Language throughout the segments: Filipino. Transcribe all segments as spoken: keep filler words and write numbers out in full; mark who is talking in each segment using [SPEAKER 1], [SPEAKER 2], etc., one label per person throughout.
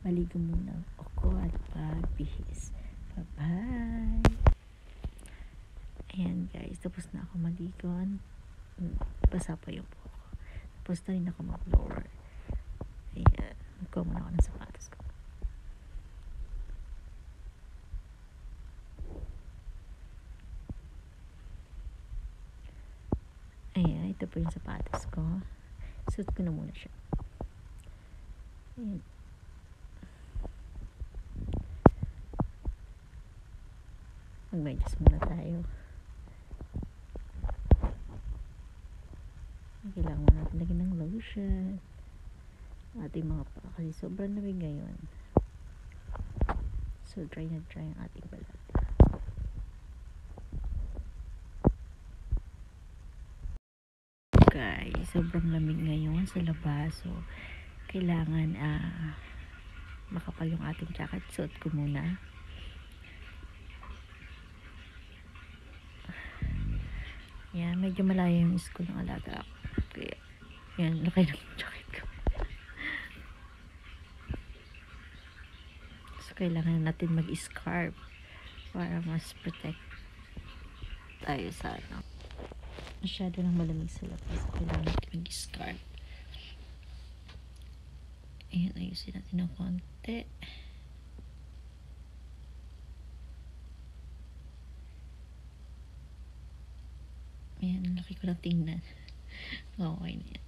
[SPEAKER 1] maligo muna ako at pagbihis. Bye-bye! Ayan guys, tapos na ako maligo. Basa pa yung po ako. Tapos na rin ako mag-blower. Ayan, magkuha muna ako ng sapatos ko. Ayan, ito po yung sapatos ko. Suot ko na muna siya. Ayan. Mag-medyas muna tayo. Kailangan mo natin lagyan ng lotion. Ating mga pa. Kasi sobrang lamig ngayon. So, dry na dry ang ating balat. Guys, sobrang lamig ngayon sa labas. So, kailangan ah, makapal yung ating jacket. Suot ko muna. Yan, medyo malayo yung school ng alaga ako. Kaya, yan, laki ng jacket ko. So, kailangan natin mag-scarf para mas protect tayo sa ano. Masyado lang malamig sa labas. So, kailangan natin mag-scarf. Ayan, ayusin natin ng konti. Ayan, laki ko lang tingnan. Okay na yan.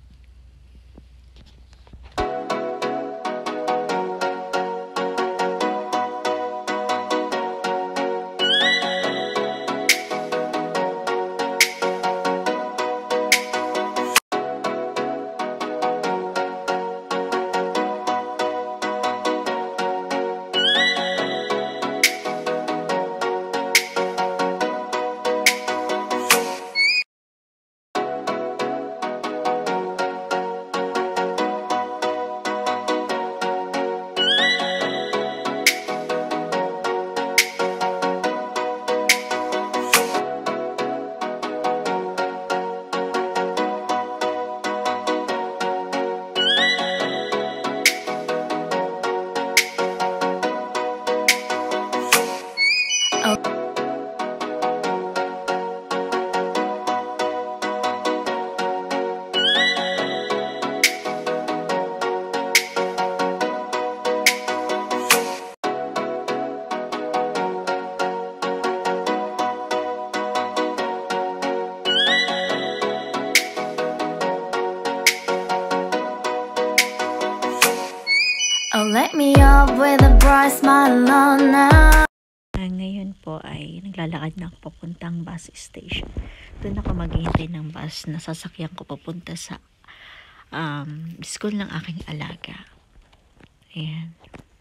[SPEAKER 2] Oh, let me up with a bright smile on now.
[SPEAKER 1] Ngayon po ay naglalakad na ako papuntang bus station. Doon ako maghihintay ng bus na sasakyan ko papunta sa um, school ng aking alaga. Ayan.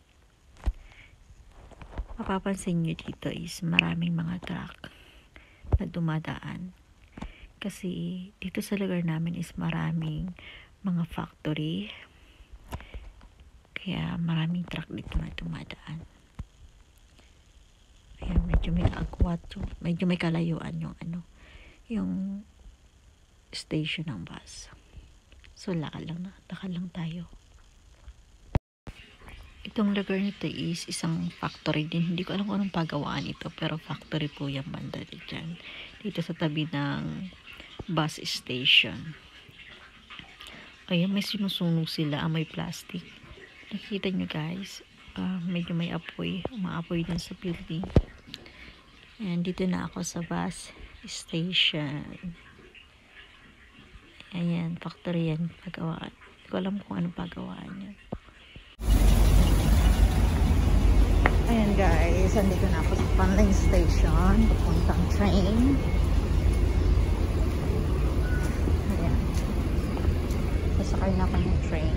[SPEAKER 1] Mapapansin nyo dito is maraming mga truck na dumadaan. Kasi dito sa lugar namin is maraming mga factory. Kaya maraming truck dito na dumadaan. Kaya medyo may agwat yung, medyo may kalayuan yung ano, yung station ng bus. So lakad lang na, lakad lang tayo. Itong lugar nito is isang factory din. Hindi ko alam kung anong pagawaan ito, pero factory po yung banda dyan. Dito sa tabi ng bus station. Ayan, may sinusunog sila, may plastic. Nakikita nyo guys, uh, medyo may apoy, umaapoy din sa building. And dito na ako sa bus station. Ayan, factory yan, pagawaan. Hindi ko alam kung anong pagawaan yan. Ayan guys, andito na ako sa Panling Station, papuntang train. Ayan. Sasakay na ako ng train.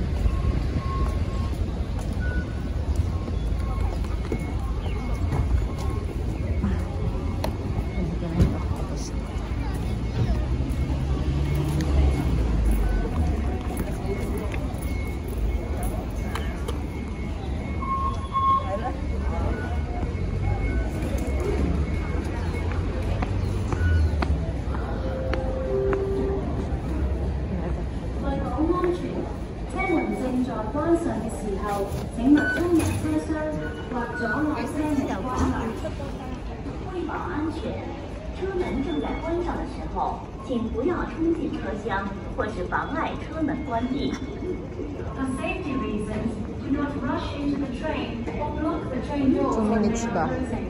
[SPEAKER 3] 为保安全，车门正在关上的时候，请不要冲进车厢，或是妨碍车门关闭。For safety reasons, do not rush into the train or block the train door
[SPEAKER 1] Two
[SPEAKER 3] when
[SPEAKER 1] minutes
[SPEAKER 3] they
[SPEAKER 1] pa.
[SPEAKER 3] are closing.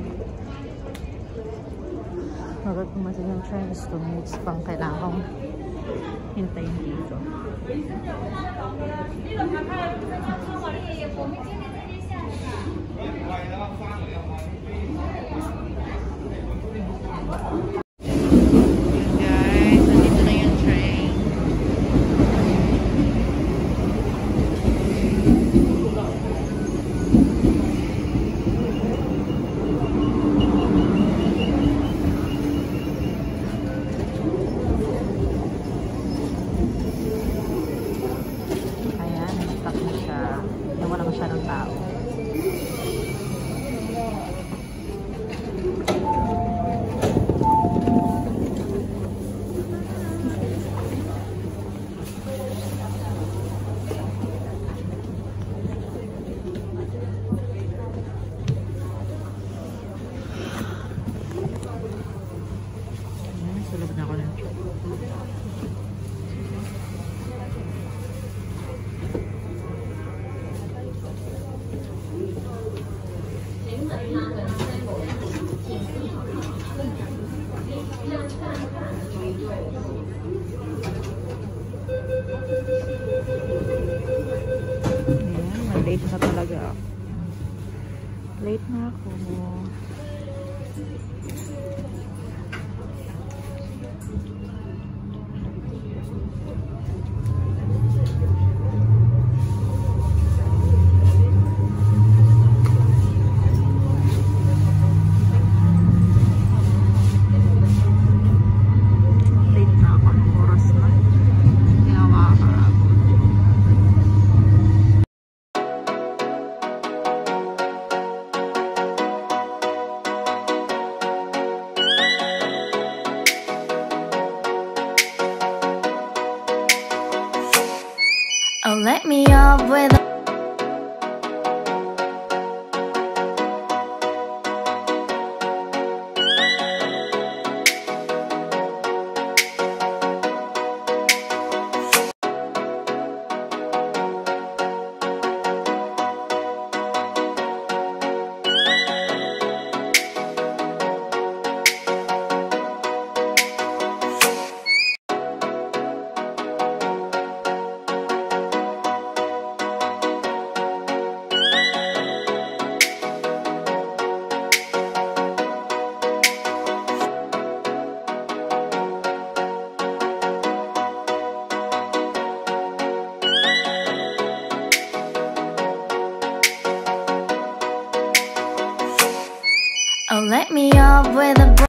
[SPEAKER 1] Kapag pumasok yung train, is two minutes pang kailangan kong hintayin dito. Guys, nandito na yung train. Ayan, nag-stop na siya. Nawala masyadong tao. Sulog na ako ng truck. Ayan, late na talaga ako. Late na ako. Late na ako ng oras na. Hindi ako makakaabot.
[SPEAKER 2] Oh, let me up with a Oh, let me up with a